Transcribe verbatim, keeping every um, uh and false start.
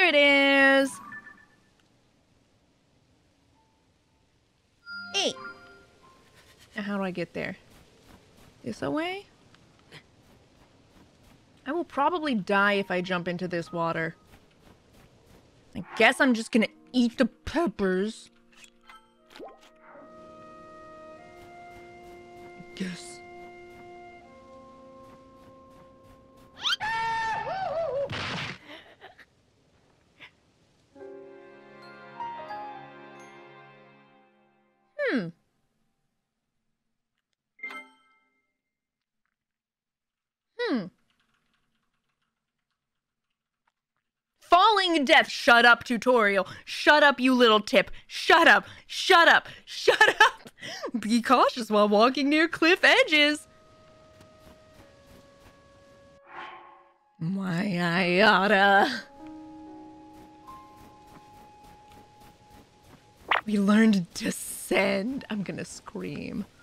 There it is. Hey. Now how do I get there? This away? I will probably die if I jump into this water. I guess I'm just gonna eat the peppers. I guess. Hmm. Hmm. Falling death. Shut up, tutorial. Shut up, you little tip. Shut up. Shut up. Shut up. Be cautious while walking near cliff edges. My I oughta. We learned to descend. I'm gonna scream.